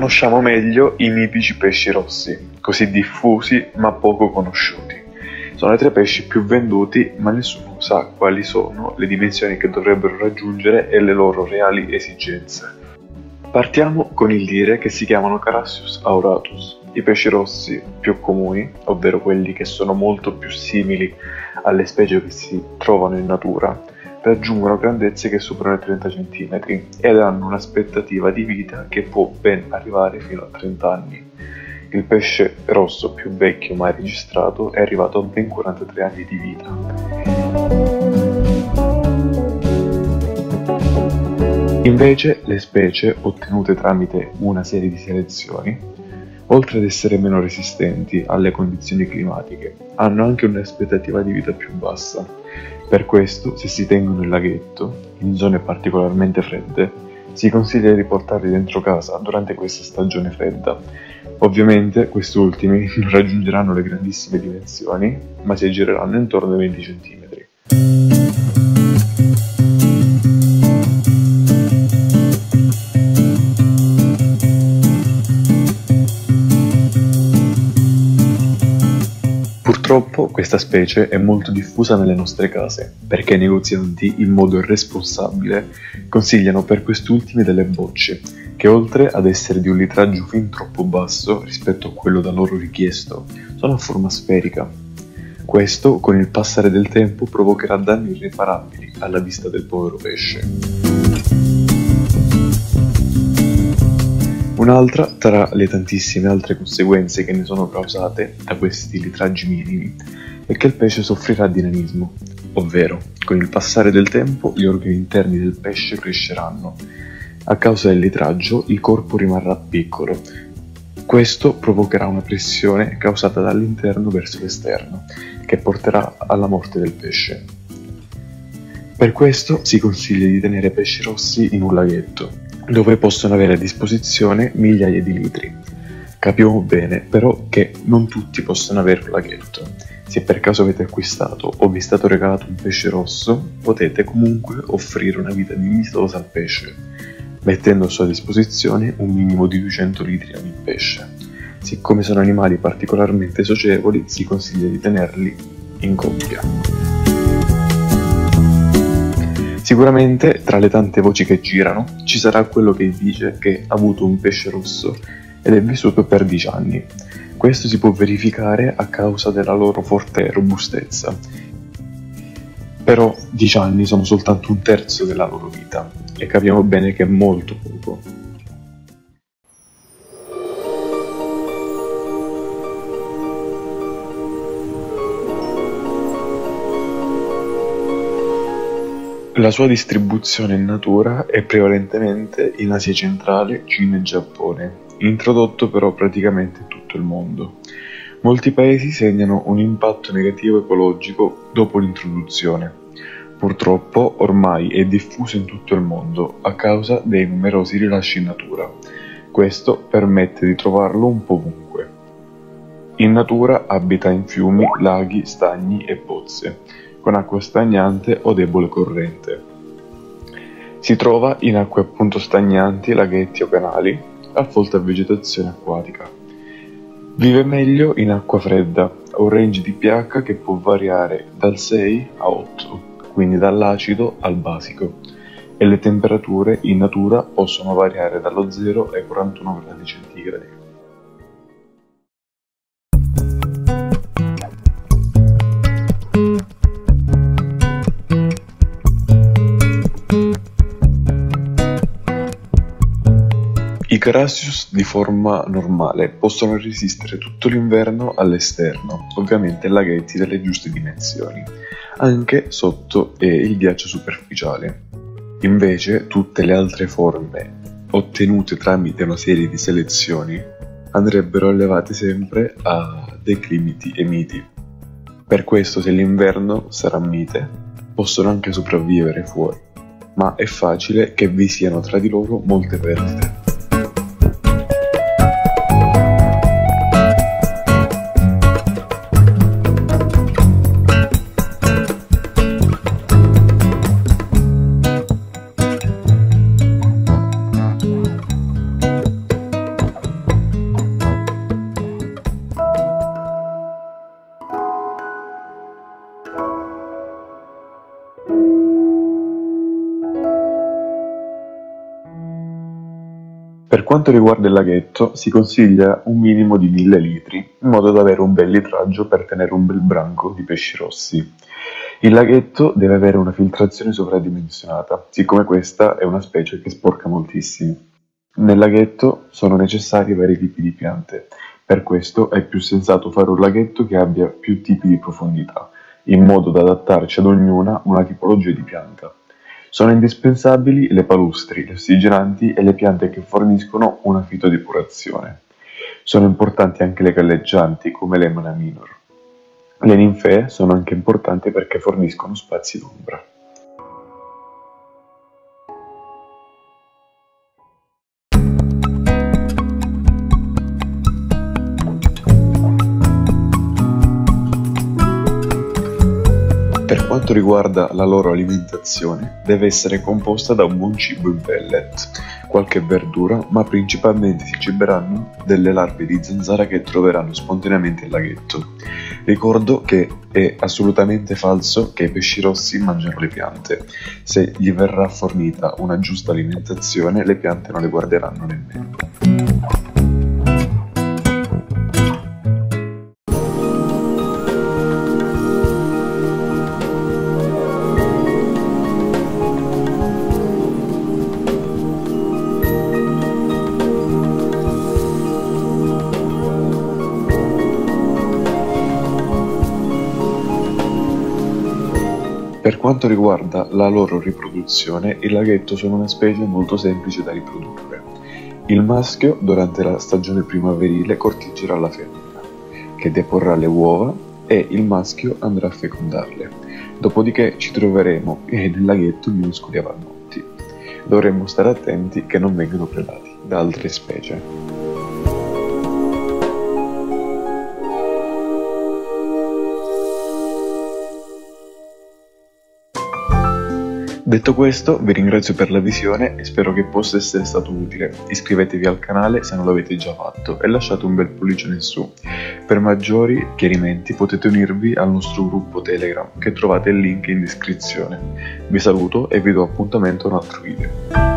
Conosciamo meglio i mitici pesci rossi, così diffusi ma poco conosciuti. Sono i tre pesci più venduti, ma nessuno sa quali sono le dimensioni che dovrebbero raggiungere e le loro reali esigenze. Partiamo con il dire che si chiamano Carassius auratus, i pesci rossi più comuni, ovvero quelli che sono molto più simili alle specie che si trovano in natura, raggiungono grandezze che superano i 30 cm ed hanno un'aspettativa di vita che può ben arrivare fino a 30 anni. Il pesce rosso più vecchio mai registrato è arrivato a ben 43 anni di vita. Invece, le specie ottenute tramite una serie di selezioni, oltre ad essere meno resistenti alle condizioni climatiche, hanno anche un'aspettativa di vita più bassa. Per questo, se si tengono in laghetto, in zone particolarmente fredde, si consiglia di portarli dentro casa durante questa stagione fredda. Ovviamente questi ultimi non raggiungeranno le grandissime dimensioni, ma si aggireranno intorno ai 20 cm. Purtroppo questa specie è molto diffusa nelle nostre case, perché i negozianti, in modo irresponsabile, consigliano per questi ultimi delle bocce, che oltre ad essere di un litraggio fin troppo basso rispetto a quello da loro richiesto, sono a forma sferica. Questo, con il passare del tempo, provocherà danni irreparabili alla vista del povero pesce. Un'altra tra le tantissime altre conseguenze che ne sono causate da questi litraggi minimi è che il pesce soffrirà di nanismo, ovvero con il passare del tempo gli organi interni del pesce cresceranno. A causa del litraggio il corpo rimarrà piccolo. Questo provocherà una pressione causata dall'interno verso l'esterno, che porterà alla morte del pesce. Per questo si consiglia di tenere pesci rossi in un laghetto, dove possono avere a disposizione migliaia di litri. Capiamo bene però che non tutti possono avere un laghetto. Se per caso avete acquistato o vi è stato regalato un pesce rosso, potete comunque offrire una vita dignitosa al pesce, mettendo a sua disposizione un minimo di 200 litri ogni pesce. Siccome sono animali particolarmente socievoli, si consiglia di tenerli in coppia. Sicuramente tra le tante voci che girano ci sarà quello che dice che ha avuto un pesce rosso ed è vissuto per 10 anni. Questo si può verificare a causa della loro forte robustezza. Però 10 anni sono soltanto un terzo della loro vita e capiamo bene che è molto poco. La sua distribuzione in natura è prevalentemente in Asia centrale, Cina e Giappone, introdotto però praticamente in tutto il mondo. Molti paesi segnano un impatto negativo ecologico dopo l'introduzione. Purtroppo ormai è diffuso in tutto il mondo a causa dei numerosi rilasci in natura. Questo permette di trovarlo un po' ovunque. In natura abita in fiumi, laghi, stagni e pozze, con acqua stagnante o debole corrente. Si trova in acque appunto stagnanti, laghetti o canali, a folta vegetazione acquatica. Vive meglio in acqua fredda, ha un range di pH che può variare dal 6 a 8, quindi dall'acido al basico, e le temperature in natura possono variare dallo 0 ai 41 gradi centigradi. I Carassius di forma normale possono resistere tutto l'inverno all'esterno, ovviamente in laghetti delle giuste dimensioni, anche sotto il ghiaccio superficiale. Invece tutte le altre forme ottenute tramite una serie di selezioni andrebbero allevate sempre a dei climati miti. Per questo se l'inverno sarà mite, possono anche sopravvivere fuori, ma è facile che vi siano tra di loro molte perdite. quanto riguarda il laghetto, si consiglia un minimo di 1000 litri, in modo da avere un bel litraggio per tenere un bel branco di pesci rossi. Il laghetto deve avere una filtrazione sovradimensionata, siccome questa è una specie che sporca moltissimo. Nel laghetto sono necessari vari tipi di piante, per questo è più sensato fare un laghetto che abbia più tipi di profondità, in modo da adattarci ad ognuna una tipologia di pianta. Sono indispensabili le palustri, le ossigenanti e le piante che forniscono una fitodepurazione. Sono importanti anche le galleggianti, come le Monaminor. Le ninfee sono anche importanti perché forniscono spazi d'ombra. Per quanto riguarda la loro alimentazione, deve essere composta da un buon cibo in pellet, qualche verdura, ma principalmente si ciberanno delle larve di zanzara che troveranno spontaneamente il laghetto. Ricordo che è assolutamente falso che i pesci rossi mangiano le piante. Se gli verrà fornita una giusta alimentazione, le piante non le guarderanno nemmeno. Per quanto riguarda la loro riproduzione, il laghetto sono una specie molto semplice da riprodurre. Il maschio, durante la stagione primaverile, corteggerà la femmina, che deporrà le uova e il maschio andrà a fecondarle. Dopodiché ci troveremo nel laghetto minuscoli avannotti. Dovremmo stare attenti che non vengano predati da altre specie. Detto questo, vi ringrazio per la visione e spero che possa essere stato utile. Iscrivetevi al canale se non l'avete già fatto e lasciate un bel pollice in su. Per maggiori chiarimenti potete unirvi al nostro gruppo Telegram, che trovate il link in descrizione. Vi saluto e vi do appuntamento a un altro video.